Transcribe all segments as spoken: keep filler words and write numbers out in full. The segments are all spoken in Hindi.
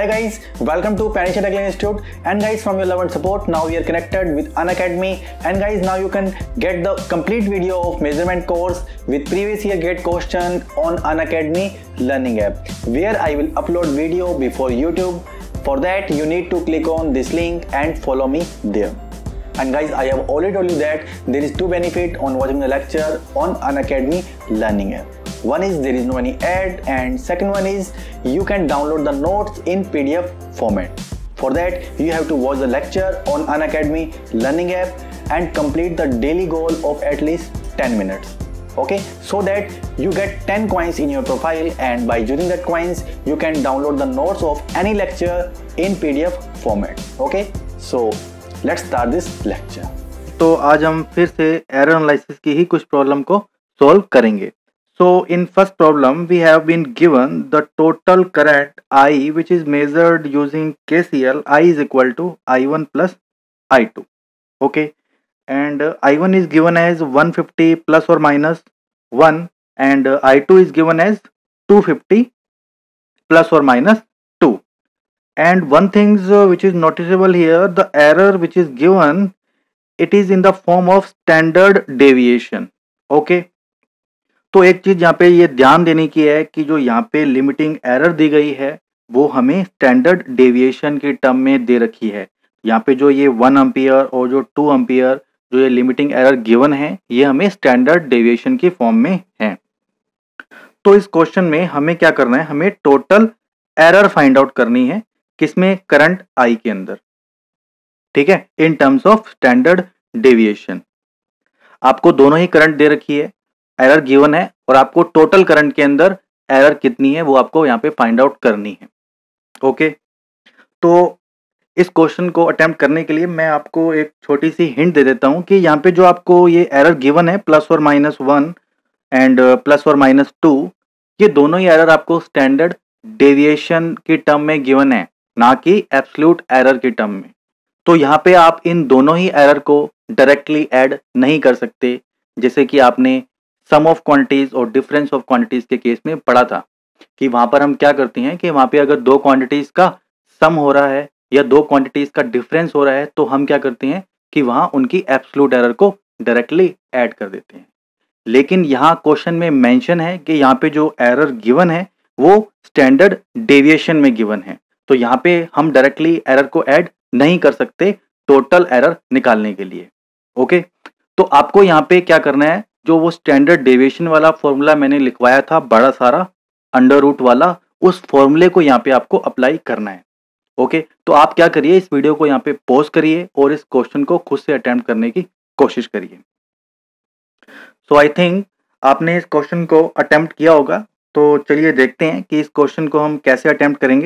Hi guys, welcome to Panisha Technical Institute, and guys, from your love and support, now we are connected with Unacademy, and guys, now you can get the complete video of measurement course with previous year gate question on Unacademy learning app, where I will upload video before YouTube. For that you need to click on this link and follow me there. And guys, I have already told you that there is two benefit on watching the lecture on Unacademy learning app. One is there is no any ad, and second one is you can download the notes in P D F format. For that you have to watch the lecture on Unacademy learning app and complete the daily goal of at least ten minutes. Okay, so that you get ten coins in your profile, and by using that coins you can download the notes of any lecture in P D F format. Okay, so let's start this lecture. तो आज हम फिर से एरर एनालिसिस की ही कुछ प्रॉब्लम को सॉल्व करेंगे. So in first problem we have been given the total current I which is measured using K C L. I is equal to I one plus I two. Okay, and uh, I one is given as one fifty plus or minus one, and uh, I two is given as two fifty plus or minus two. And one thing uh, which is noticeable here, the error which is given, it is in the form of standard deviation. Okay, तो एक चीज यहाँ पे ये ध्यान देने की है कि जो यहाँ पे लिमिटिंग एरर दी गई है वो हमें स्टैंडर्ड डेविएशन की टर्म में दे रखी है. यहाँ पे जो ये वन एम्पियर और जो टू एम्पियर जो ये लिमिटिंग एरर गिवन है ये हमें स्टैंडर्ड डेविएशन की फॉर्म में है. तो इस क्वेश्चन में हमें क्या करना है, हमें टोटल एरर फाइंड आउट करनी है. किसमें? करंट आई के अंदर. ठीक है, in terms of standard deviation. आपको दोनों ही करंट दे रखी है, एरर गिवन है, और आपको टोटल करंट के अंदर एरर कितनी है वो आपको यहाँ पे फाइंड आउट करनी है. ओके, तो इस क्वेश्चन को अटेम्प्ट करने के लिए मैं आपको एक छोटी सी हिंट दे देता हूँ कि यहाँ पे जो आपको ये एरर गिवन है प्लस और माइनस वन एंड प्लस और माइनस टू, ये दोनों ही एरर आपको स्टैंडर्ड डेविएशन की टर्म में गिवन है, ना कि एब्सोल्यूट एरर की टर्म में. तो यहाँ पे आप इन दोनों ही एरर को डायरेक्टली ऐड नहीं कर सकते, जैसे कि आपने सम ऑफ क्वांटिटीज और डिफरेंस ऑफ क्वांटिटीज के केस में पढ़ा था कि वहां पर हम क्या करते हैं कि वहां पे अगर दो क्वांटिटीज का सम हो रहा है या दो क्वांटिटीज का डिफरेंस हो रहा है तो हम क्या करते हैं कि वहां उनकी एब्सोल्यूट एरर को डायरेक्टली ऐड कर देते हैं. लेकिन यहाँ क्वेश्चन में मेंशन है कि यहाँ पे जो एरर गिवन है वो स्टैंडर्ड डेविएशन में गिवन है, तो यहाँ पे हम डायरेक्टली एरर को ऐड नहीं कर सकते टोटल एरर निकालने के लिए. ओके, तो आपको यहाँ पे क्या करना है, जो वो स्टैंडर्ड डेविएशन वाला फॉर्मूला मैंने लिखवाया था बड़ा सारा अंडर रूट वाला, उस फॉर्मूले को यहाँ पे आपको अप्लाई करना है. ओके, तो आप क्या करिए, इस वीडियो को यहाँ पे पॉज करिए और इस क्वेश्चन को खुद से अटेम्प्ट करने की कोशिश करिए. सो आई थिंक आपने इस क्वेश्चन को अटेम्प्ट किया होगा, तो चलिए देखते हैं कि इस क्वेश्चन को हम कैसे अटेम्प्ट करेंगे.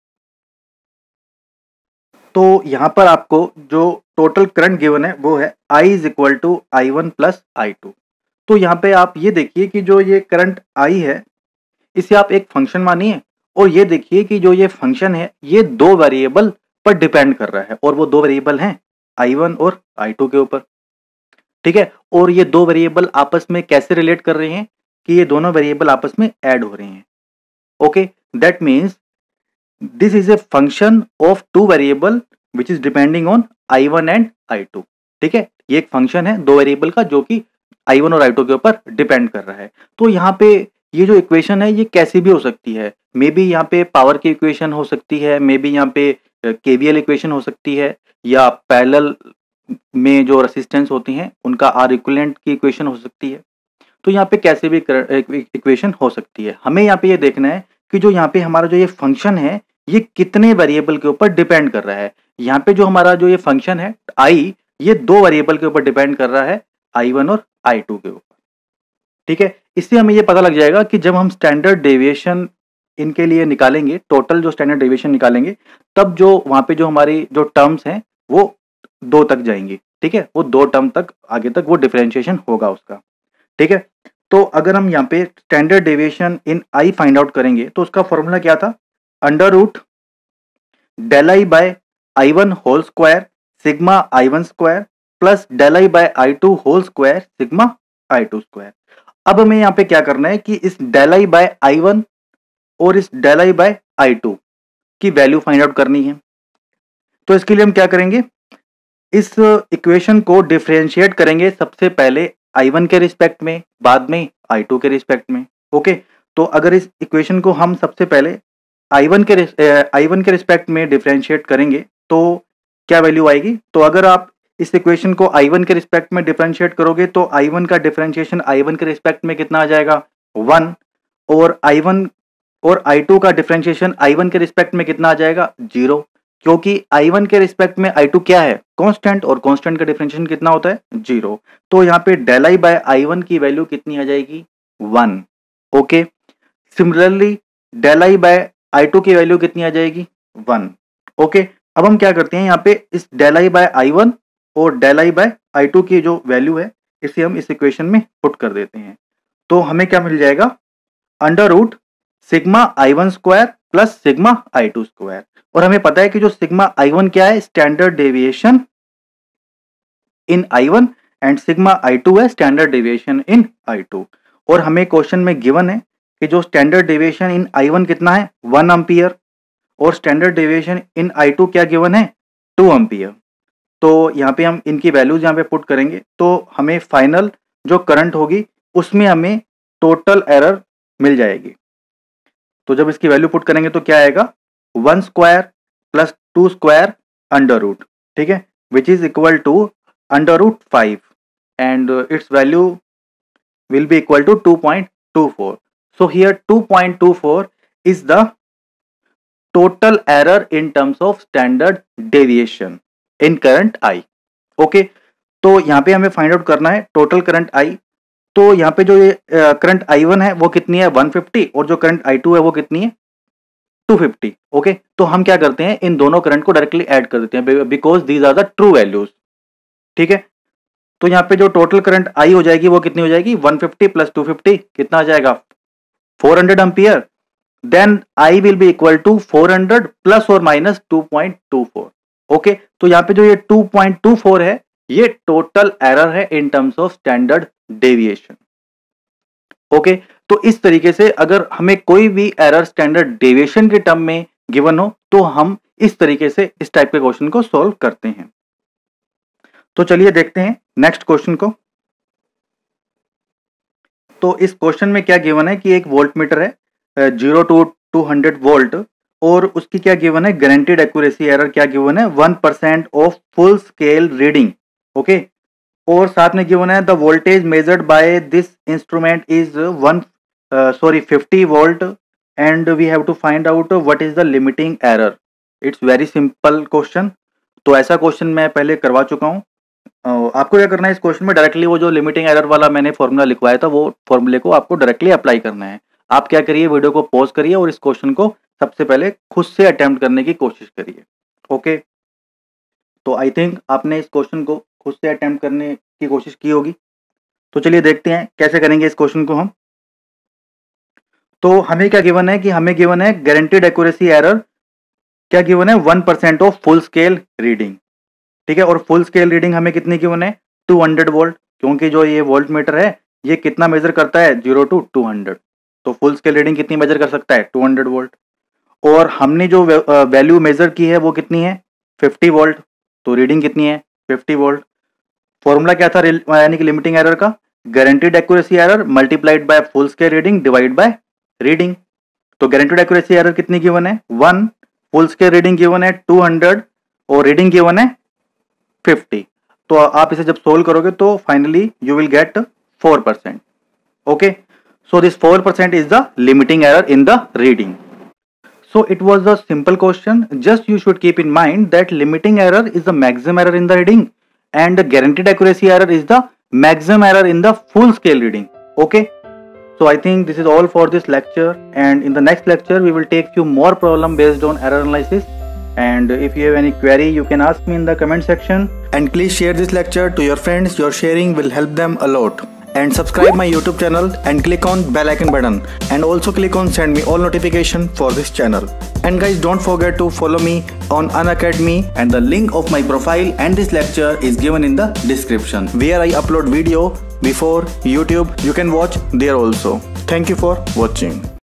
तो यहाँ पर आपको जो टोटल करंट गिवन है वो है I is equal to I one plus I two. तो यहाँ पे आप ये देखिए कि जो ये करंट I है इसे आप एक फंक्शन मानिए, और ये देखिए कि जो ये फंक्शन है ये दो वेरिएबल पर डिपेंड कर रहा है, और वो दो वेरिएबल हैं आई वन और आई टू के ऊपर. ठीक है, और ये दो वेरिएबल आपस में कैसे रिलेट कर रहे हैं कि ये दोनों वेरिएबल आपस में ऐड हो रहे हैं. Okay, that means this is a function of two variable which is depending on I one and I two. ठीक है, ये एक फंक्शन है दो वेरिएबल का जो कि आई वन और आई टू के ऊपर डिपेंड कर रहा है. तो यहाँ पे ये जो इक्वेशन है ये कैसी भी हो सकती है, मे बी यहाँ पे पावर की इक्वेशन हो सकती है, मे बी यहाँ पे केवीएल इक्वेशन हो सकती है, या पैरेलल में जो रेसिस्टेंस होती हैं उनका आर इक्विवेलेंट की इक्वेशन हो सकती है. तो यहाँ पे कैसे भी इक्वेशन हो सकती है. हमें यहाँ पे ये देखना है कि जो यहाँ पे हमारा जो ये फंक्शन है ये कितने वेरिएबल के ऊपर डिपेंड कर रहा है. यहाँ पे जो हमारा जो ये फंक्शन है आई, ये दो वेरिएबल के ऊपर डिपेंड कर रहा है, आई वन और आई टू के ऊपर. ठीक है, इससे हमें ये पता लग जाएगा कि जब हम स्टैंडर्ड डेविएशन इनके लिए निकालेंगे, टोटल जो स्टैंडर्ड डेविएशन निकालेंगे, तब जो वहां पे जो हमारी जो टर्म्स हैं वो दो तक जाएंगी. ठीक है, वो दो टर्म तक आगे तक वो डिफरेंशिएशन होगा उसका. ठीक है, तो अगर हम यहाँ पे standard deviation in I find out करेंगे तो उसका फॉर्मूला क्या था, under root del I by I one whole square sigma I one square plus del I by I two whole square sigma I two square. अब हमें यहाँ पे क्या करना है कि इस del I by I one और इस del I by I two की वैल्यू फाइंड आउट करनी है। तो इसके लिए हम क्या करेंगे, इस इक्वेशन को डिफरेंशिएट करेंगे सबसे पहले आई वन के रिस्पेक्ट में, बाद में आई टू के रिस्पेक्ट में। ओके, तो अगर इस इक्वेशन को हम सबसे पहले आई वन के आई वन के रिस्पेक्ट में डिफरेंशिएट करेंगे तो क्या वैल्यू आएगी। तो अगर आप इस इक्वेशन को आई वन के रिस्पेक्ट में डिफरेंशिएट करोगे तो आई वन का डिफरेंशिएशन आई वन के रिस्पेक्ट में कितना आ जाएगा, वन, और आई वन और आई टू का डिफरेंशिएशन आई वन के रिस्पेक्ट में कितना आ जाएगा, जीरो, क्योंकि आई वन के रिस्पेक्ट में आई टू क्या है, कांस्टेंट, और कांस्टेंट का डिफरेंशिएशन कितना होता है, जीरो। तो यहाँ पे del I by I one की वैल्यू कितनी आ जाएगी, one. Okay, similarly del I by I two की वैल्यू कितनी आ जाएगी, वन। ओके, अब हम क्या करते हैं, यहाँ पे इस del I by I one और del I by I two की जो वैल्यू है इसे हम इस इक्वेशन में पुट कर देते हैं। तो हमें क्या मिल जाएगा, under root sigma I one square plus sigma I two square. और हमें पता है कि जो सिग्मा आई वन क्या है, standard deviation in I one, and sigma I two है standard deviation in I two. और हमें क्वेश्चन में गिवन है कि जो standard deviation in I one कितना है, वन एम्पियर, और standard deviation in I two क्या गिवन है, टू एम्पियर। तो यहाँ पे हम इनकी वैल्यूज यहाँ पे पुट करेंगे तो हमें फाइनल जो करंट होगी उसमें हमें टोटल एरर मिल जाएगी। तो जब इसकी वैल्यू पुट करेंगे तो क्या आएगा, one square plus two square under root, ठीक है, which is equal to under root five, and its value will be equal to two point two four. So here two point two four is the total error in terms of standard deviation in current I. Okay, तो यहाँ पे हमें फाइंड आउट करना है टोटल करंट आई। तो यहाँ पे जो ये करंट आई वन है वो कितनी है, वन फिफ्टी, और जो करंट आई टू है वो कितनी है, टू फिफ्टी। ओके, तो हम क्या करते हैं, इन दोनों करंट को डायरेक्टली ऐड कर देते हैं because these are the true values. ठीक है, तो यहाँ पे जो टोटल करंट आई हो जाएगी वो कितनी हो जाएगी, one fifty plus two fifty कितना आ जाएगा, four hundred ampere. Then I will be equal to four hundred plus और minus two point two four. Okay, तो यहाँ पे जो ये टू पॉइंट टू फोर है ये टोटल एरर है in terms of standard deviation. Okay, तो इस तरीके से अगर हमें कोई भी एरर स्टैंडर्ड डेविएशन के टर्म में गिवन हो तो हम इस तरीके से इस टाइप के क्वेश्चन को सॉल्व करते हैं। तो चलिए देखते हैं नेक्स्ट क्वेश्चन को। तो इस क्वेश्चन में क्या गिवन है कि एक वोल्ट मीटर है zero to two hundred volt, और उसकी क्या गिवन है, गारंटीड एक्यूरेसी एरर क्या गिवन है, one percent of full scale reading. Okay, और साथ में गिवन है the voltage measured by this instrument is one sorry fifty volt and we have to find out what is the limiting error. It's very simple question. तो ऐसा क्वेश्चन मैं पहले करवा चुका हूँ। uh, आपको क्या करना है, इस क्वेश्चन में डायरेक्टली वो जो लिमिटिंग एरर वाला मैंने फॉर्मूला लिखवाया था वो फॉर्मूले को आपको डायरेक्टली अप्लाई करना है। आप क्या करिए, वीडियो को पॉज करिए और इस क्वेश्चन को सबसे पहले खुद से अटेम्प्ट करने की कोशिश करिए। ओके, तो आई थिंक आपने इस क्वेश्चन को खुद से अटेम्प्ट करने की कोशिश की होगी। तो चलिए देखते हैं कैसे करेंगे इस क्वेश्चन को हम। तो हमें क्या गिवन है कि हमें गिवन है गारंटीड एक्यूरेसी एरर क्या गिवन है, one percent of full scale reading. ठीक है, और फुल स्केल रीडिंग हमें कितनी गिवन है, टू हंड्रेड वोल्ट, क्योंकि जो ये वोल्ट मीटर है ये कितना मेजर करता है, जीरो टू टू हंड्रेड। तो फुल स्केल रीडिंग कितनी मेजर कर सकता है, टू हंड्रेड वोल्ट। और हमने जो वैल्यू मेजर की है वो कितनी है, फिफ्टी वोल्ट। तो रीडिंग कितनी है, फिफ्टी वोल्ट। फॉर्मूला क्या था यानी कि लिमिटिंग एरर का, guaranteed accuracy error multiplied by full scale reading divide by reading. तो गारंटीड एक्यूरेसी एरर कितनी गिवन है, one, full scale reading given है टू हंड्रेड और रीडिंग गिवन है फिफ्टी। तो आप इसे जब सोल्व करोगे तो finally you will get four percent. Okay, so this four percent is the limiting error in the reading. So it was a simple question. Just you should keep in mind that limiting error is the maximum error in the reading and the guaranteed accuracy error is the maximum error in the full scale reading. Okay, so I think this is all for this lecture, and in the next lecture we will take few more problem based on error analysis. And if you have any query you can ask me in the comment section, and please share this lecture to your friends. Your sharing will help them a lot. And subscribe my YouTube channel and click on bell icon button, and also click on send me all notification for this channel. And guys, don't forget to follow me on Unacademy, and the link of my profile and this lecture is given in the description, where I upload video before YouTube. You can watch there also. Thank you for watching.